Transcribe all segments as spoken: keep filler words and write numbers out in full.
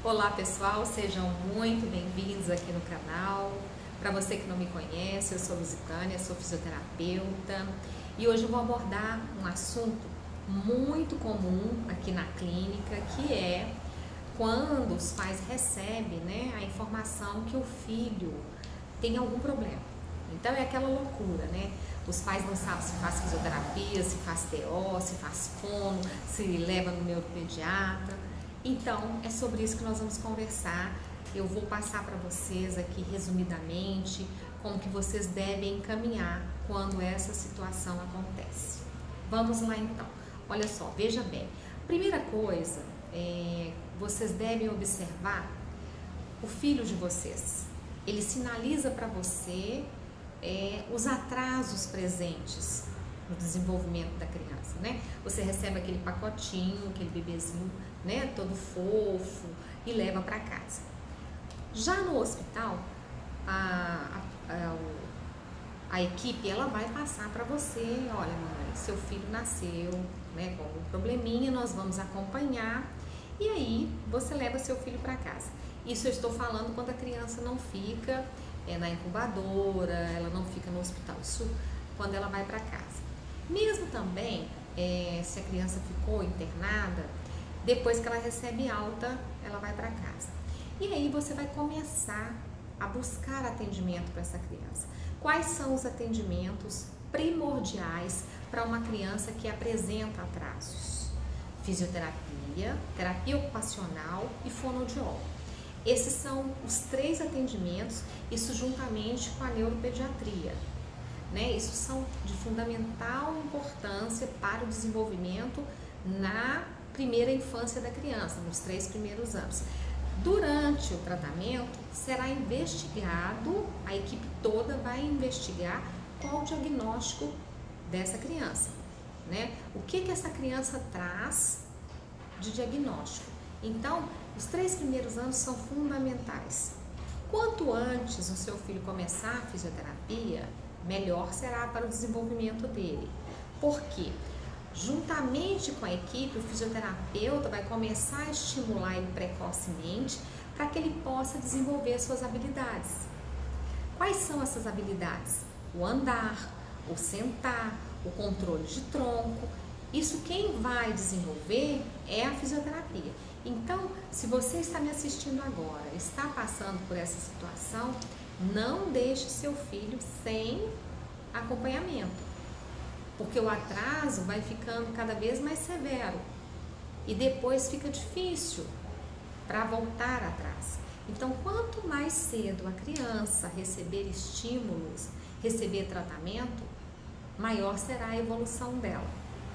Olá pessoal, sejam muito bem-vindos aqui no canal. Para você que não me conhece, eu sou Lusitânia, sou fisioterapeuta e hoje eu vou abordar um assunto muito comum aqui na clínica, que é quando os pais recebem, né, a informação que o filho tem algum problema. Então é aquela loucura, né? Os pais não sabem se faz fisioterapia, se faz T O, se faz fono, se leva no neuropediatra. Então, é sobre isso que nós vamos conversar. Eu vou passar para vocês aqui, resumidamente, como que vocês devem encaminhar quando essa situação acontece. Vamos lá então. Olha só, veja bem. Primeira coisa, é, vocês devem observar o filho de vocês. Ele sinaliza para você é, os atrasos presentes no desenvolvimento da criança, né? Você recebe aquele pacotinho, aquele bebezinho, né, todo fofo, e leva para casa. Já no hospital, a, a, a, a equipe ela vai passar para você, olha, mamãe, seu filho nasceu, né, com um probleminha, nós vamos acompanhar, e aí você leva seu filho para casa. Isso eu estou falando quando a criança não fica é, na incubadora, ela não fica no hospital, isso quando ela vai para casa. Mesmo também, é, se a criança ficou internada, depois que ela recebe alta, ela vai para casa. E aí você vai começar a buscar atendimento para essa criança. Quais são os atendimentos primordiais para uma criança que apresenta atrasos? Fisioterapia, terapia ocupacional e fonoaudiólogo. Esses são os três atendimentos, isso juntamente com a neuropediatria. Né? Isso são de fundamental importância para o desenvolvimento na primeira infância da criança, nos três primeiros anos. Durante o tratamento, será investigado, a equipe toda vai investigar qual o diagnóstico dessa criança, né? O que que essa criança traz de diagnóstico. Então, os três primeiros anos são fundamentais. Quanto antes o seu filho começar a fisioterapia, melhor será para o desenvolvimento dele. Por quê? Juntamente com a equipe, o fisioterapeuta vai começar a estimular ele precocemente para que ele possa desenvolver suas habilidades. Quais são essas habilidades? O andar, o sentar, o controle de tronco. Isso quem vai desenvolver é a fisioterapia. Então, se você está me assistindo agora, está passando por essa situação, não deixe seu filho sem acompanhamento, porque o atraso vai ficando cada vez mais severo e depois fica difícil para voltar atrás. Então, quanto mais cedo a criança receber estímulos, receber tratamento, maior será a evolução dela.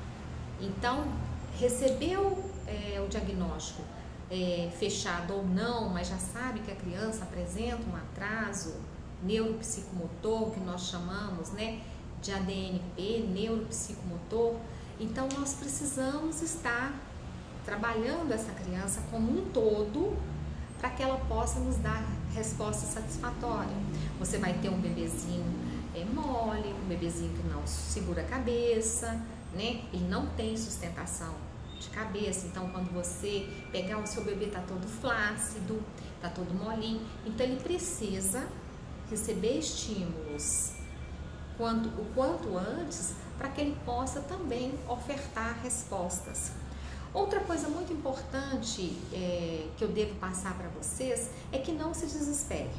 Então, recebeu é, o diagnóstico é, fechado ou não, mas já sabe que a criança apresenta um atraso neuropsicomotor, que nós chamamos, né, de A D N P, neuropsicomotor. Então nós precisamos estar trabalhando essa criança como um todo para que ela possa nos dar resposta satisfatória. Você vai ter um bebezinho é, mole, um bebezinho que não segura a cabeça, né? Ele não tem sustentação de cabeça, então quando você pegar o seu bebê tá todo flácido, tá todo molinho, então ele precisa receber estímulos quanto, o quanto antes para que ele possa também ofertar respostas. Outra coisa muito importante é, que eu devo passar para vocês é que não se desespere.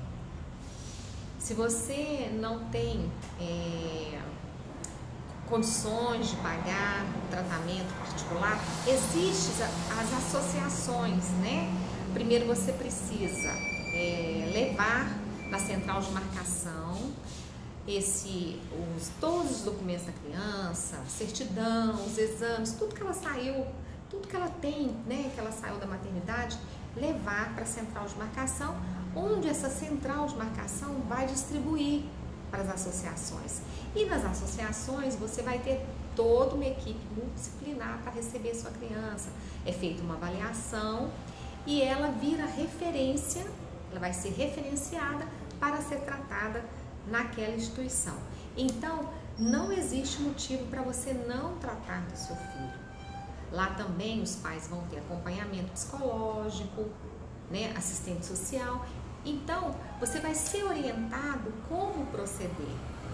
Se você não tem é, condições de pagar um tratamento particular, existem as associações, né? Primeiro você precisa é, levar na central de marcação esse, os, todos os documentos da criança, certidão, os exames, tudo que ela saiu, tudo que ela tem, né, que ela saiu da maternidade, levar para a central de marcação, onde essa central de marcação vai distribuir para as associações. E nas associações você vai ter toda uma equipe multidisciplinar para receber sua criança. É feita uma avaliação e ela vira referência, ela vai ser referenciada para ser tratada naquela instituição. Então, não existe motivo para você não tratar do seu filho. Lá também os pais vão ter acompanhamento psicológico, né, assistente social. Então, você vai ser orientado como proceder,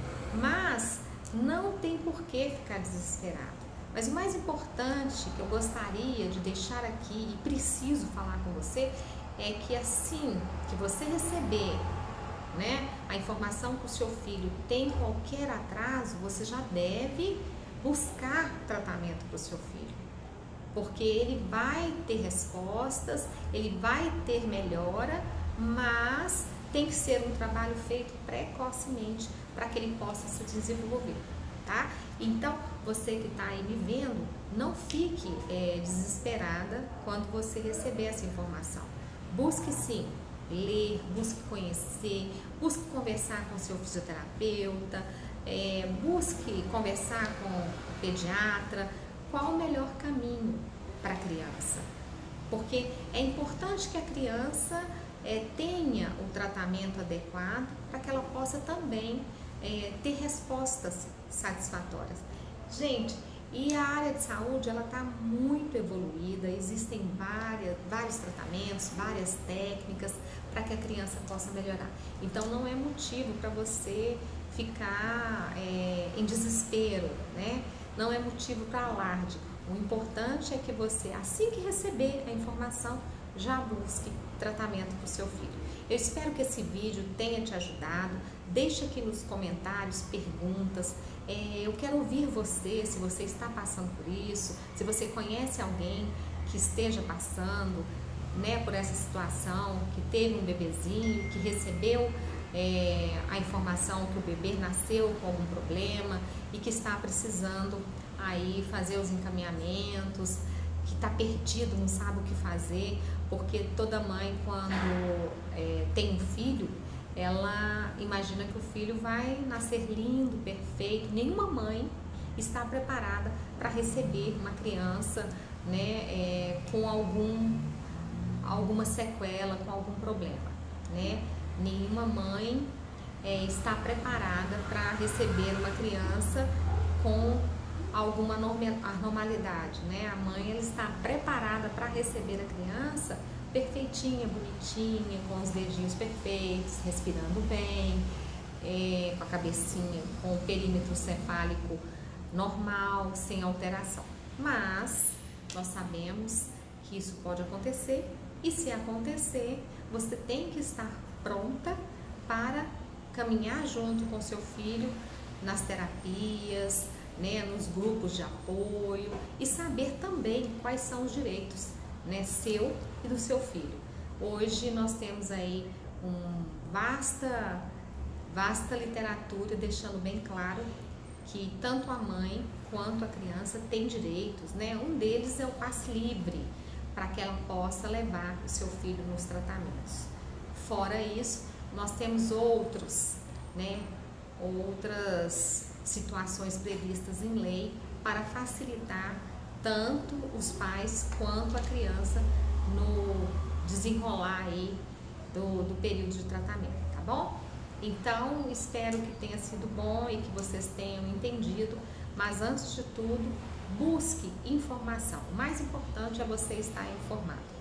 mas não tem por que ficar desesperado. Mas o mais importante que eu gostaria de deixar aqui e preciso falar com você é que assim que você receber, né, a informação que o seu filho tem qualquer atraso, você já deve buscar tratamento para o seu filho, porque ele vai ter respostas, ele vai ter melhora, mas tem que ser um trabalho feito precocemente para que ele possa se desenvolver, tá? Então, você que está aí me vendo, não fique é, desesperada quando você receber essa informação. Busque sim ler, busque conhecer, busque conversar com seu fisioterapeuta, é, busque conversar com o pediatra, qual o melhor caminho para a criança. Porque é importante que a criança é, tenha o tratamento adequado para que ela possa também é, ter respostas satisfatórias. Gente, e a área de saúde, ela está muito evoluída, existem várias, vários tratamentos, várias técnicas para que a criança possa melhorar. Então não é motivo para você ficar é, em desespero, né? Não é motivo para alarde. O importante é que você, assim que receber a informação, já busque tratamento para o seu filho. Eu espero que esse vídeo tenha te ajudado. Deixe aqui nos comentários perguntas. É, eu quero ouvir você, se você está passando por isso, se você conhece alguém que esteja passando, né, por essa situação, que teve um bebezinho, que recebeu é, a informação que o bebê nasceu com algum problema e que está precisando aí fazer os encaminhamentos, que está perdido, não sabe o que fazer, porque toda mãe, quando é, tem um filho, ela imagina que o filho vai nascer lindo, perfeito. Nenhuma mãe está preparada para receber uma criança, né, é, com algum, alguma sequela, com algum problema, né? Nenhuma mãe é, está preparada para receber uma criança com alguma anormalidade, né? A mãe, ela está preparada para receber a criança perfeitinha, bonitinha, com os dedinhos perfeitos, respirando bem, é, com a cabecinha, com o perímetro cefálico normal, sem alteração. Mas nós sabemos que isso pode acontecer, e se acontecer, você tem que estar pronta para caminhar junto com seu filho nas terapias, né, nos grupos de apoio, e saber também quais são os direitos, né, seu e do seu filho. Hoje nós temos aí uma vasta, vasta literatura deixando bem claro que tanto a mãe quanto a criança têm direitos, né? Um deles é o passe livre, para que ela possa levar o seu filho nos tratamentos. Fora isso, nós temos outros, né, outras situações previstas em lei para facilitar tanto os pais quanto a criança no desenrolar aí do, do período de tratamento, tá bom? Então, espero que tenha sido bom e que vocês tenham entendido, mas antes de tudo, busque informação. O mais importante é você estar informado.